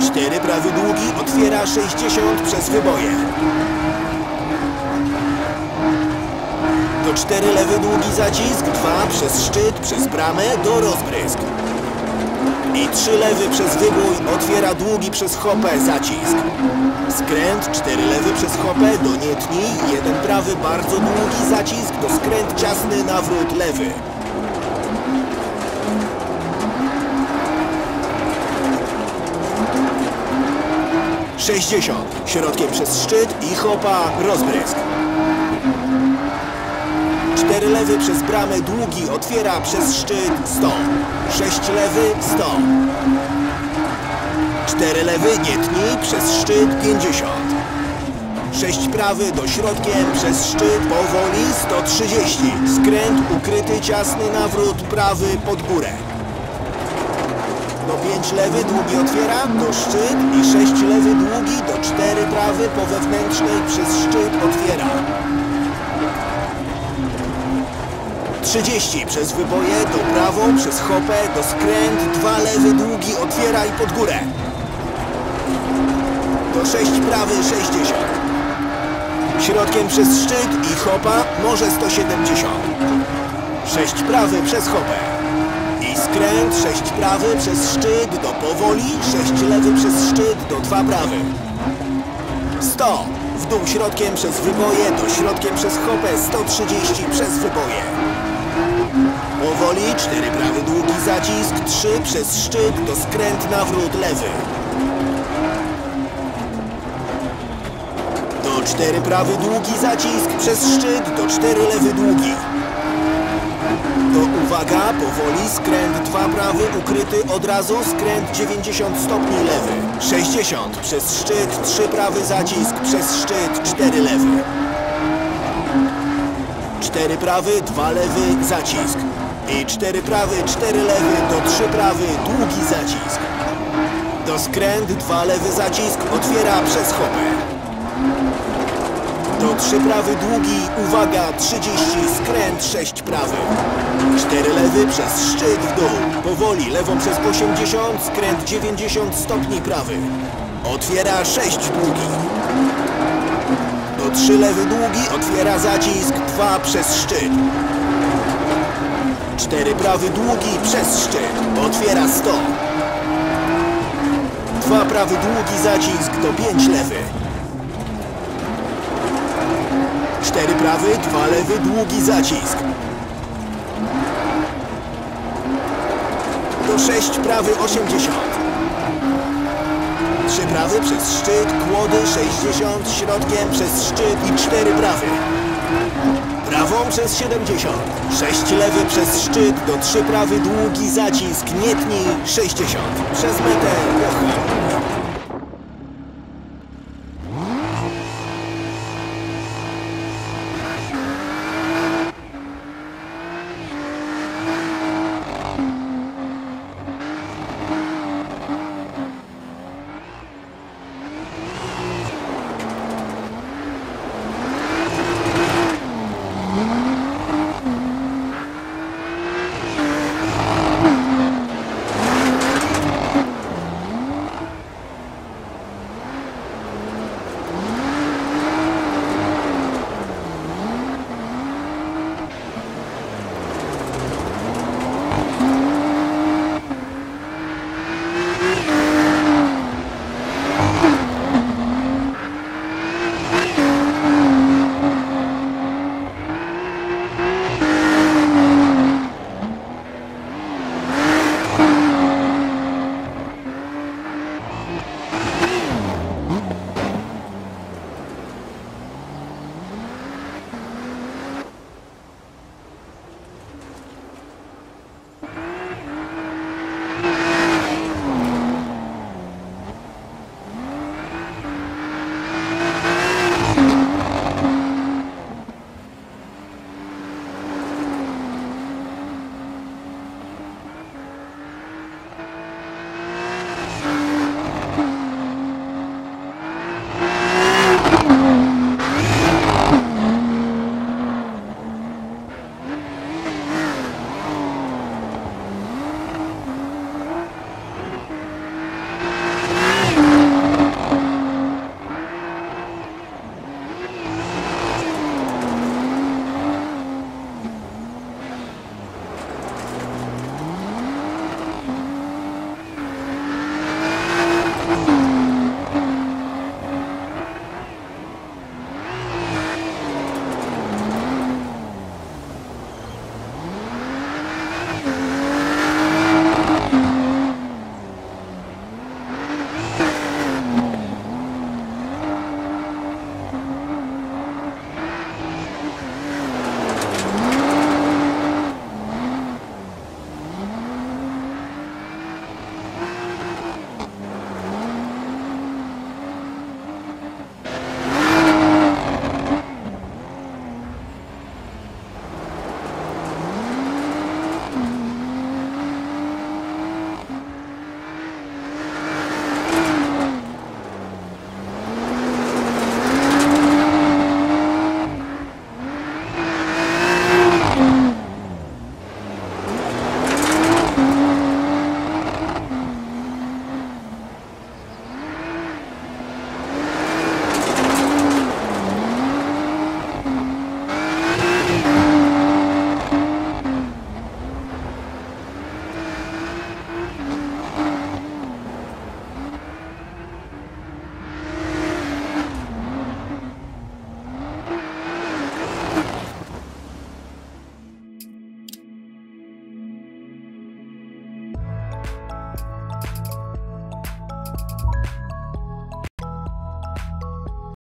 4 prawy długi, otwiera 60 przez wyboje. Do 4 lewy długi zacisk, 2 przez szczyt, przez bramę, do rozbrysk. I 3 lewy przez wybój, otwiera długi przez hopę, zacisk. Skręt, 4 lewy przez hopę, do nie tnij, 1 prawy, bardzo długi zacisk, do skręt ciasny, nawrót lewy. ...60, środkiem przez szczyt i hopa, rozbrysk. 4 lewy przez bramę, długi, otwiera przez szczyt, 100. 6 lewy, 100. 4 lewy, nie tnij, przez szczyt, 50. 6 prawy, do środkiem, przez szczyt, powoli, 130. Skręt, ukryty, ciasny nawrót, prawy, pod górę. Do 5 lewy, długi otwiera, do szczyt i 6 lewy, długi, do 4 prawy, po wewnętrznej, przez szczyt, otwiera. 30 przez wyboje, do prawą, przez hopę, do skręt, 2 lewy, długi, otwiera i pod górę. Do 6 prawy, 60. Środkiem przez szczyt i hopa, może 170. 6 prawy przez hopę. I skręt, 6 prawy przez szczyt, do powoli, 6 lewy przez szczyt, do 2 prawy. 100. W dół środkiem przez wyboje, do środkiem przez hopę, 130 przez wyboje. Powoli, 4 prawy długi zacisk, 3 przez szczyt, do skręt nawrót lewy. Do 4 prawy długi zacisk, przez szczyt, do 4 lewy długi. Do uwaga, powoli, skręt 2 prawy, ukryty od razu, skręt 90 stopni lewy. 60 przez szczyt, 3 prawy zacisk, przez szczyt, 4 lewy. 4 prawy, 2 lewy, zacisk. I 4 prawy, 4 lewy, do 3 prawy, długi zacisk. Do skręt, 2 lewy zacisk, otwiera przez hopę. Do 3 prawy długi, uwaga, 30, skręt 6 prawy. 4 lewy przez szczyt w dół. Powoli, lewą przez 80, skręt 90 stopni prawy. Otwiera 6 długi. Do 3 lewy długi, otwiera zacisk, 2 przez szczyt. 4 prawy długi, przez szczyt. Otwiera 100. 2 prawy długi zacisk, do 5 lewy. 4 prawy, 2 lewy, długi zacisk. Do 6 prawy, 80. 3 prawy przez szczyt, kłody 60, środkiem przez szczyt i 4 prawy. Prawą przez 70. 6 lewy przez szczyt, do 3 prawy, długi zacisk, nie tnij, 60. Przez metę,